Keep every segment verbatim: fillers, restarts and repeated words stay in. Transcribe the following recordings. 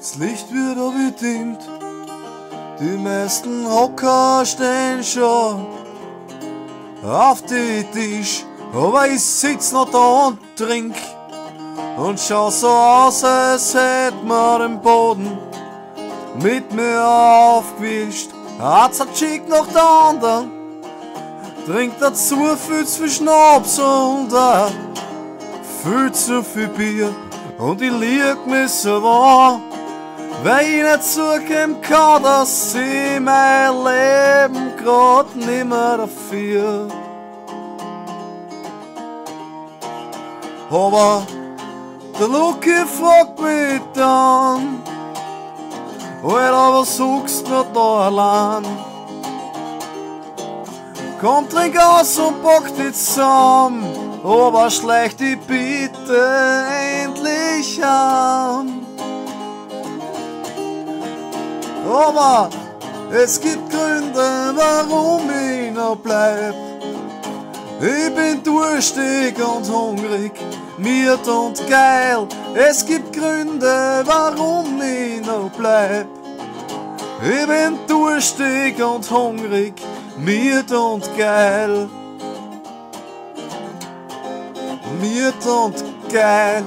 Das Licht wird abgedimmt, die meisten Hocker stehen schon auf die Tisch, aber ich sitz noch da und trink und schau so aus, als hätt man den Boden mit mir aufgewischt. Hat's ein Chick nach der anderen, trinkt dazu viel zu viel Schnaps und auch viel zu viel Bier. Und ich lieg mich selber an, weil ich nicht zugeben kann, dass ich mein Leben grad nimmer dafür. Aber der Lucky fragt mich dann, Alter, was suchst du da allein? Komm, trink aus und pack dich zusammen, aber schleich dich bitte endlich an. Aber es gibt Gründe, warum ich noch bleib. Ich bin durstig und hungrig, miert und geil. Es gibt Gründe, warum ich noch bleib. Ich bin durstig und hungrig, miert und geil. Miert und geil.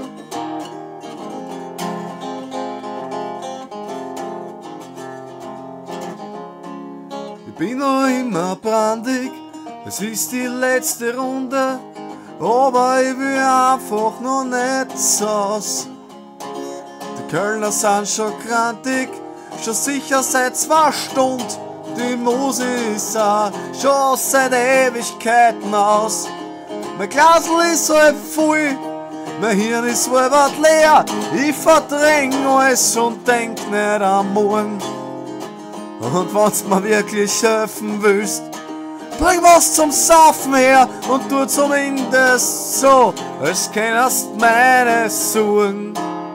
Ich bin noch immer brandig, es ist die letzte Runde, aber ich will einfach noch nicht saus. Die Kölner sind schon grantig, schon sicher seit zwei Stunden. Die Musik ist auch schon seit Ewigkeiten aus. Mein Glasl ist halb voll, mein Hirn ist halb leer. Ich verdräng alles und denk nicht am Morgen. Und wenn's mir wirklich helfen willst, bring was zum Saufen her und tu zumindest so, als kennst meine Sorgen.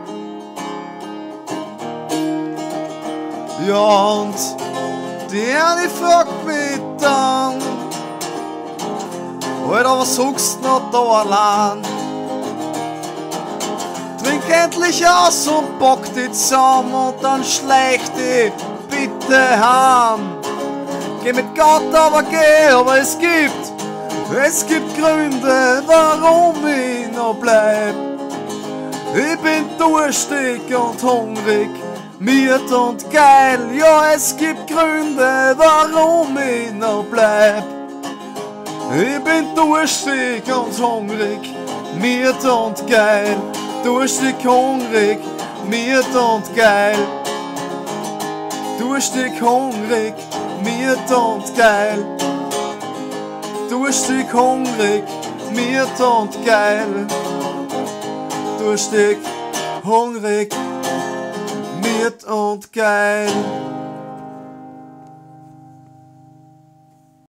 Ja, und die eine fragt mich dann, Alter, was suchst du noch da allein? Trink endlich aus und pack dich zusammen und dann schleich dich bitte heim. Geh mit Gott, aber geh, aber es gibt, es gibt Gründe, warum ich noch bleib. Ich bin durstig und hungrig, miert und geil. Ja, es gibt Gründe, warum ich noch bleib. Ich bin durstig und hungrig, miert und geil. Durstig, hungrig, miert und geil. Durstig, hungrig, miert und geil. Durstig, hungrig, miert und geil. Durstig, hungrig, miert und geil.